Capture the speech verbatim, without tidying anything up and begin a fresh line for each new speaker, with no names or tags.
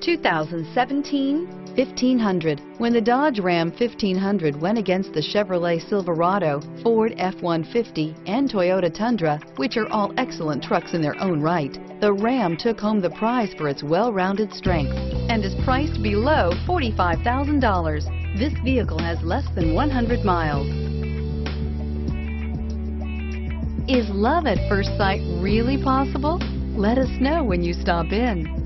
two thousand seventeen fifteen hundred. When the Dodge Ram fifteen hundred went against the Chevrolet Silverado, Ford F one fifty, and Toyota Tundra, which are all excellent trucks in their own right, the Ram took home the prize for its well-rounded strengths and is priced below forty-five thousand dollars. This vehicle has less than one hundred miles. Is love at first sight really possible? Let us know when you stop in.